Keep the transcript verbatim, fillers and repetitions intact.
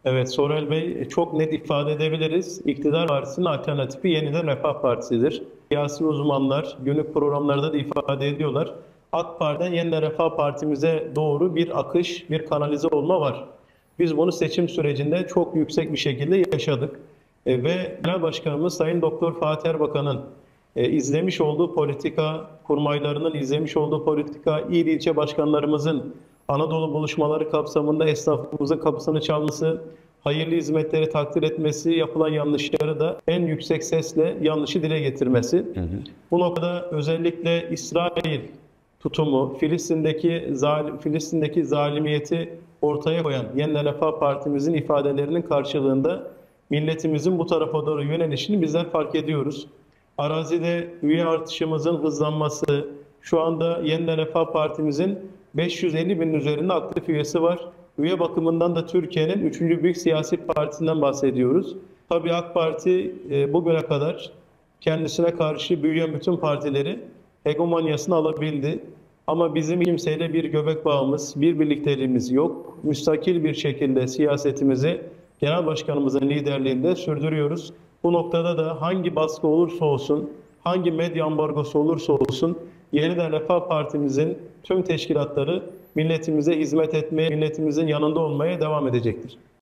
Evet, Sorel Bey, çok net ifade edebiliriz. İktidar partisinin alternatifi Yeniden Refah Partisi'dir. Siyasi uzmanlar günlük programlarda da ifade ediyorlar. AK Parti'den Yeniden Refah Partimize doğru bir akış, bir kanalize olma var. Biz bunu seçim sürecinde çok yüksek bir şekilde yaşadık. E, ve Genel Başkanımız Sayın Doktor Fatih Erbakan'ın e, izlemiş olduğu politika, kurmaylarının izlemiş olduğu politika, il ilçe başkanlarımızın Anadolu buluşmaları kapsamında esnafımızın kapısını çalması, hayırlı hizmetleri takdir etmesi, yapılan yanlışları da en yüksek sesle yanlışı dile getirmesi. Hı hı. Bu noktada özellikle İsrail tutumu, Filistin'deki zalim, Filistin'deki zalimiyeti ortaya koyan Yeniden Refah Partimizin ifadelerinin karşılığında milletimizin bu tarafa doğru yönelişini bizler fark ediyoruz. Arazide üye artışımızın hızlanması, şu anda Yeniden Refah Partimizin beş yüz elli binin üzerinde aktif üyesi var. Üye bakımından da Türkiye'nin üçüncü büyük siyasi partisinden bahsediyoruz. Tabii AK Parti e, bugüne kadar kendisine karşı büyüyen bütün partileri hegemonyasını alabildi. Ama bizim kimseyle bir göbek bağımız, bir birlikteliğimiz yok. Müstakil bir şekilde siyasetimizi Genel Başkanımızın liderliğinde sürdürüyoruz. Bu noktada da hangi baskı olursa olsun, hangi medya ambargosu olursa olsun Yeniden Refah Partimizin tüm teşkilatları milletimize hizmet etmeye, milletimizin yanında olmaya devam edecektir.